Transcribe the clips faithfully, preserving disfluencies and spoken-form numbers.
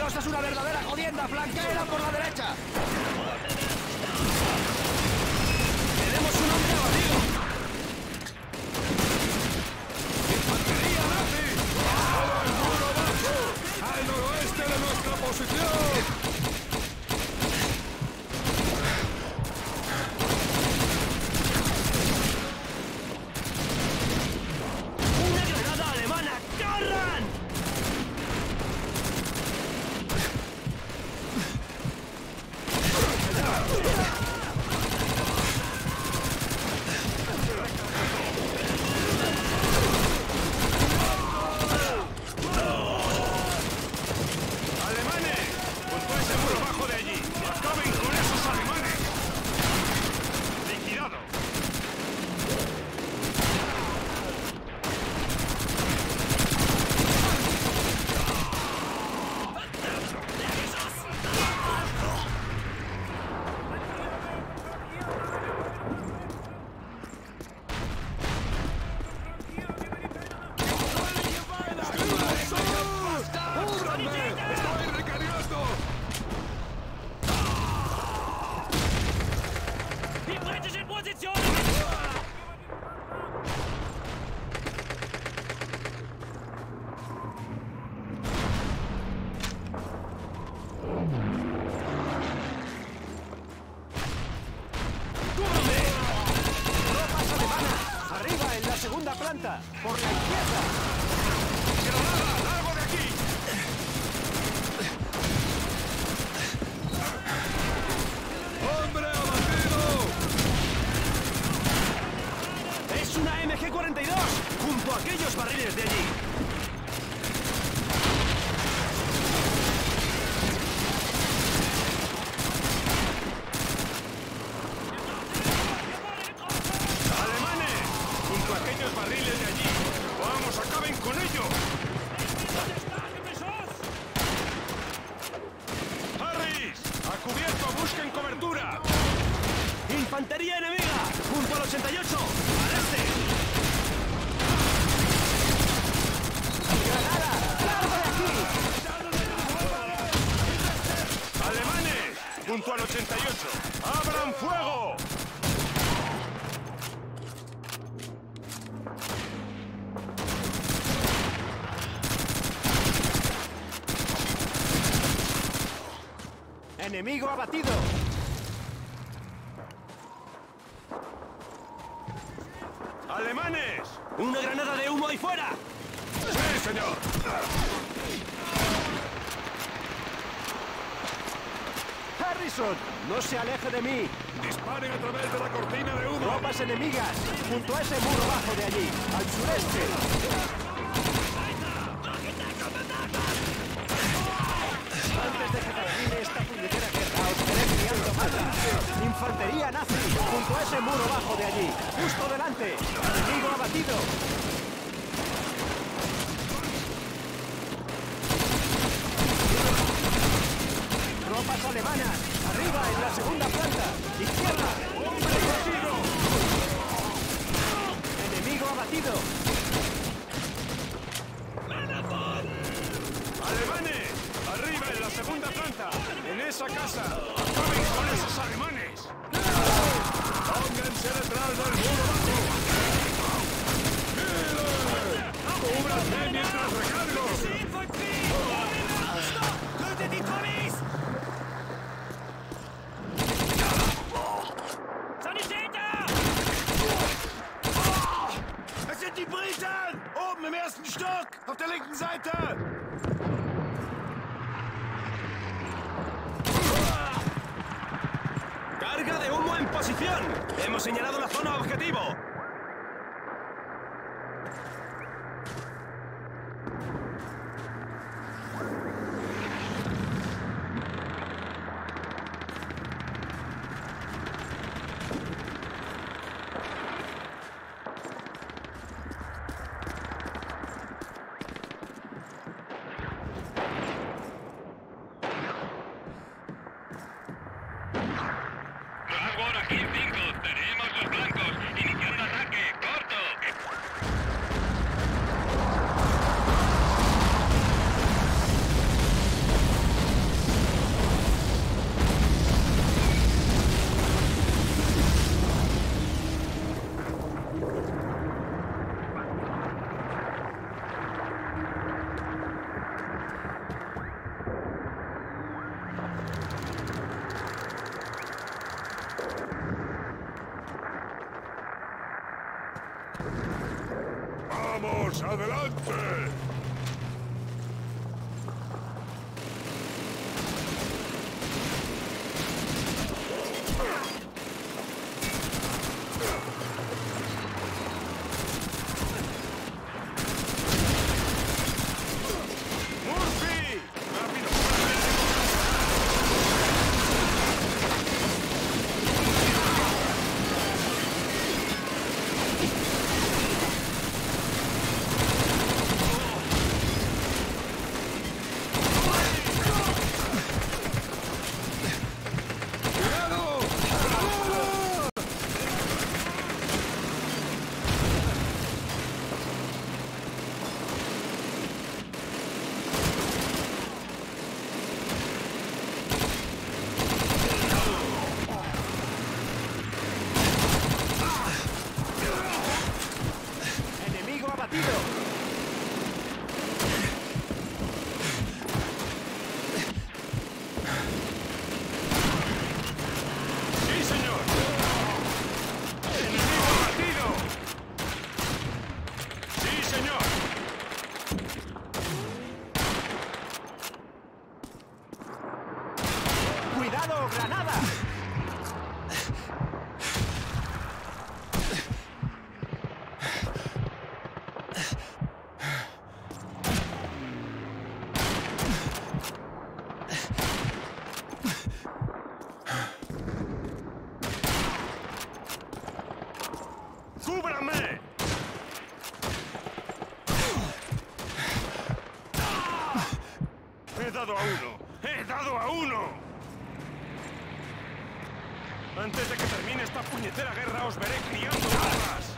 cosa es una verdadera jodienda. Flanquera por la derecha. Tenemos un hombre abatido. ¡Infantería nazi! ¡Todo el muro abajo! ¡Al noroeste de nuestra posición! Planta, por la izquierda. ¡Granada! ¡Largo de aquí! ¡Hombre abatido! Es una M G cuarenta y dos, junto a aquellos barriles de allí. Aquellos barriles de allí. ¡Vamos, acaben con ellos! ¡Harris! ¡A cubierto! ¡Busquen cobertura! ¡Infantería enemiga! ¡Junto al ochenta y ocho! ¡Al este! ¡Granada! ¡Largo de aquí! ¡Alemanes! ¡Junto al ochenta y ocho! ¡Abran fuego! ¡Enemigo abatido! ¡Alemanes! ¡Una granada de humo ahí fuera! ¡Sí, señor! ¡Harrison! ¡No se aleje de mí! ¡Disparen a través de la cortina de humo! ¡Tropas enemigas! ¡Junto a ese muro bajo de allí! ¡Al sureste! Antes de que termine esta puñetera guerra, os quedé criando mata. ¡Infantería nazi! ¡Junto a ese muro bajo de allí! ¡Justo delante! ¡Enemigo abatido! ¡Tropas alemanas! ¡Arriba, en la segunda planta! ¡Izquierda! ¡Hombre abatido! ¡Enemigo abatido! ¡Alemanes! ¡Arriba, en la segunda planta! ¡En esa casa! ¡Acaben con esos alemanes! ¡Pónganse detrás del muro bajo! ¡Miren! ¡Cúbranme mientras recargo! Es sind die Briten! Oben im ersten Stock! Auf der linken Seite! ¡Carga de humo en posición! ¡Hemos señalado la zona objetivo! Bravo, aquí cinco. Tenemos los blancos. Iniciando ¡Vamos, adelante! ¡Cuidado, granada! ¡Cúbrame! ¡He dado a uno! ¡He dado a uno! Antes de que termine esta puñetera guerra, os veré criando armas.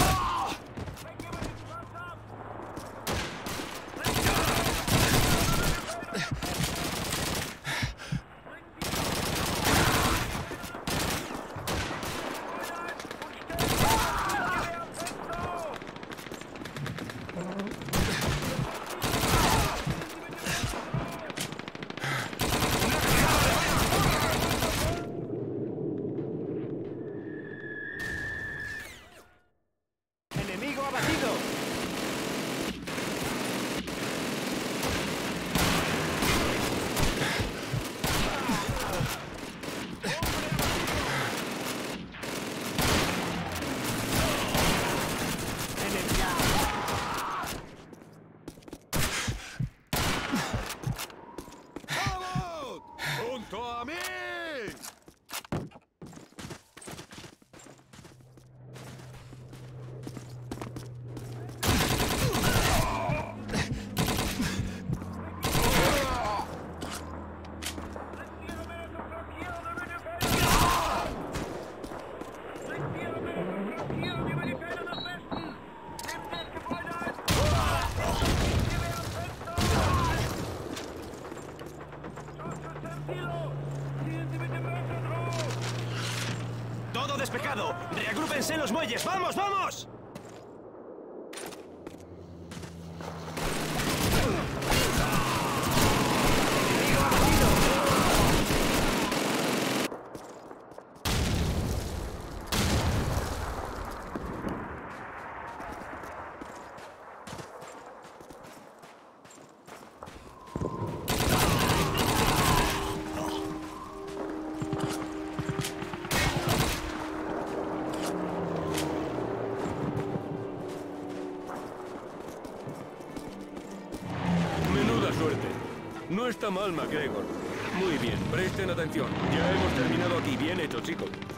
¡Enemigo abatido! ¡Vamos! ¡Junto a mí! ¡Todo despejado! ¡Reagrúpense en los muelles! ¡Vamos, vamos! No está mal, MacGregor. Muy bien, presten atención. Ya hemos terminado aquí. Bien hecho, chicos.